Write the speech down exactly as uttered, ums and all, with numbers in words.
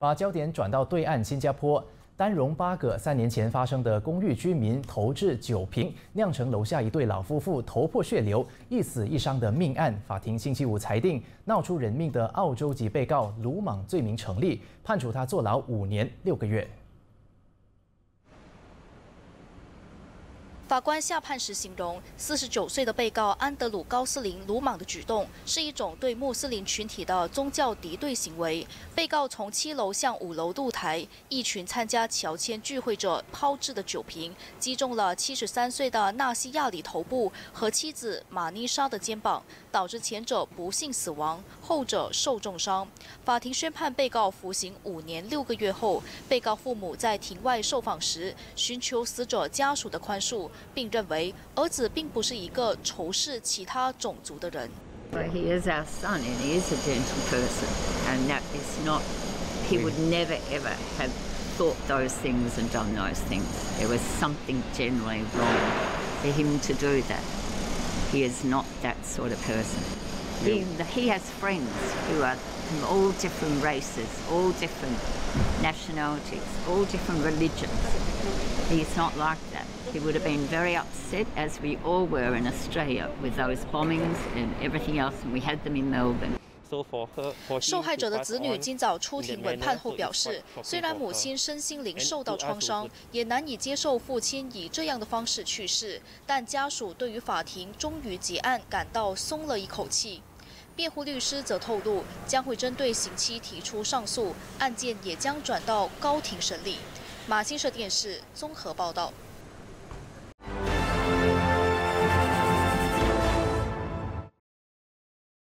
把焦点转到对岸新加坡，丹戎八个三年前发生的公寓居民投掷酒瓶，酿成楼下一对老夫妇头破血流、一死一伤的命案，法庭星期五裁定，闹出人命的澳洲籍被告鲁莽罪名成立，判处他坐牢五年六个月。 法官下判时形容，四十九岁的被告安德鲁·高斯林鲁莽的举动是一种对穆斯林群体的宗教敌对行为。被告从七楼向五楼露台，一群参加乔迁聚会者抛掷的酒瓶击中了七十三岁的纳西亚里头部和妻子马妮莎的肩膀，导致前者不幸死亡，后者受重伤。法庭宣判被告服刑五年六个月后，被告父母在庭外受访时寻求死者家属的宽恕。 并认为儿子并不是一个仇视其他种族的人。 Well, he is our son, and he is a gentle person, and that is not. He would never ever have thought those things and done those things. There was something generally wrong for him to do that. He is not that sort of person. He he has friends who are from all different races, all different nationalities, all different religions. He's not like that. He would have been very upset, as we all were in Australia, with those bombings and everything else, and we had them in Melbourne. 受害者的子女今早出庭闻判后表示，虽然母亲身心灵受到创伤，也难以接受父亲以这样的方式去世，但家属对于法庭终于结案感到松了一口气。辩护律师则透露，将会针对刑期提出上诉，案件也将转到高庭审理。马新社电视综合报道。